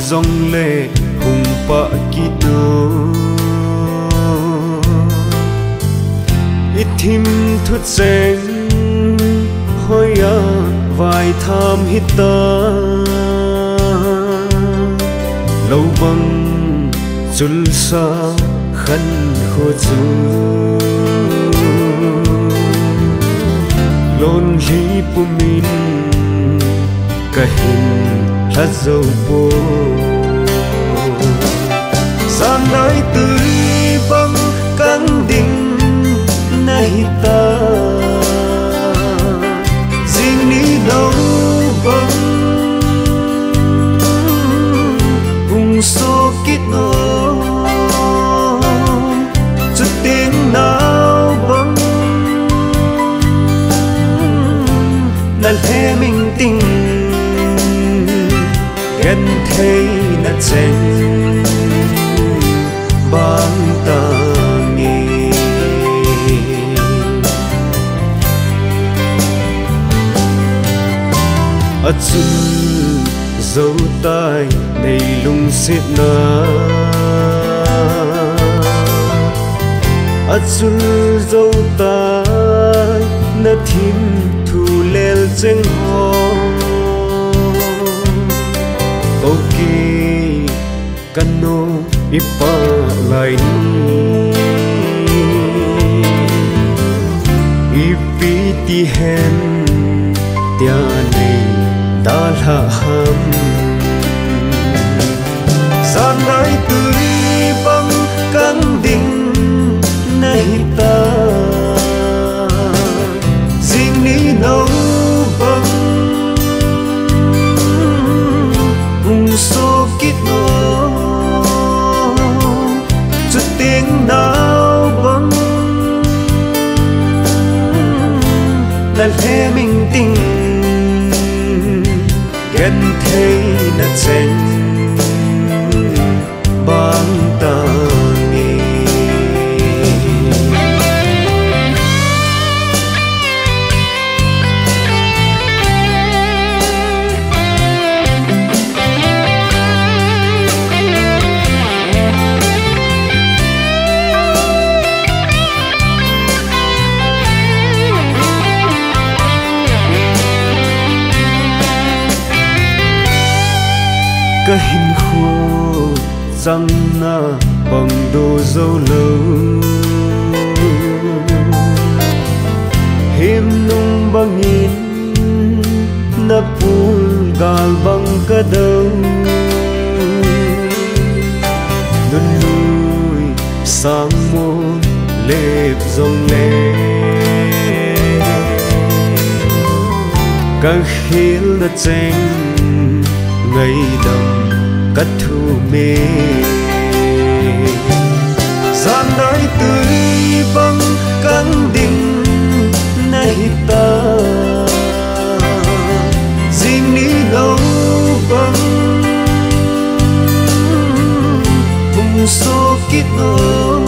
dòng lệ hùng bạ kỳ tố ít thim thút rèn hoi à vài tham hít ta lâu băng chul sa khăn khô chu lon hi pumin kahin la dâu po san nai tươi băng căng đinh nay ta riêng ní đâu băng vùng số kít nô chút tiếng nào băng là thế mình tình ghen thấy là chênh băng ta nghe ở chung dấu tay đầy lung xiết na ở chung dấu tay na thím thu lel chênh ho ok cano ipa lại ipi ti hen tia này ta là ham san nai tươi băng căng đinh nay ta riêng ní nấu băng vùng số kít nô chút tiếng nào băng là thế mình tình ghen thấy là chênh băng ta nghe cả hình khô răng na bằng đồ dâu lâu hiếm nung bằng nhìn na pul gal bằng cả đầu nun lui sang môn lệp dòng lệ cả khi là chênh ngày đầm cắt thu mê gian nai tươi băng căng đinh nay ta riêng ní đâu băng vùng số kít nô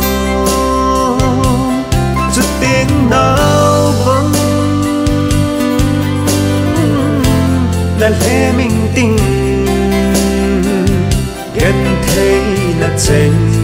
chút tiếng nào băng là lẽ mình tình ghen thấy là chênh